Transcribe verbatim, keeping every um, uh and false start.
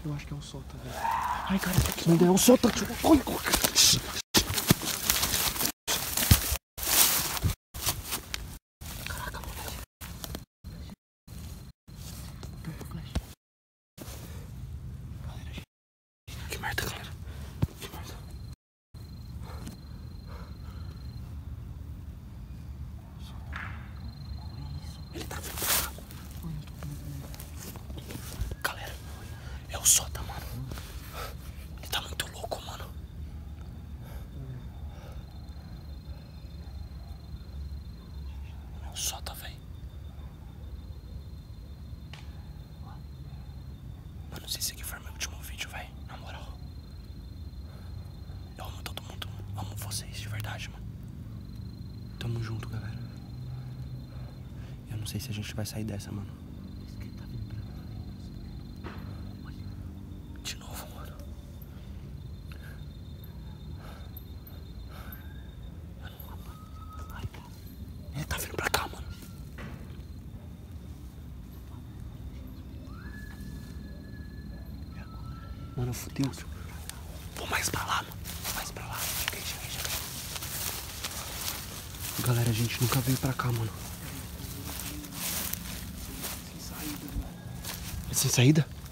Eu acho que é o Sota, velho. Ai, cara, que não é o Sota, tio. Corre, corre. Caraca, moleque. Galera, que merda, galera. Que merda. Ele tá vindo pra cá. Galera, é o Sota, mano. Ele tá muito louco, mano. É o Sota, velho. Mano, se esse aqui for meu último vídeo, velho, na moral. Eu amo todo mundo, amo vocês, de verdade, mano. Tamo junto, galera. Eu não sei se a gente vai sair dessa, mano. De novo, mano. Ele tá vindo pra cá, mano. Mano, fudeu. Vou mais pra lá, mano. Vou mais pra lá. Chega aí, chega aí, chega aí. Galera, a gente nunca veio pra cá, mano. Sem saída, mano. É sem saída?